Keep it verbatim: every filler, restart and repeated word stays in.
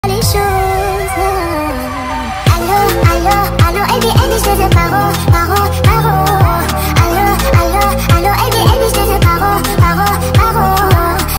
les choses. Allô, allô, allô, Eddie, Eddie, je te dis paro, paro.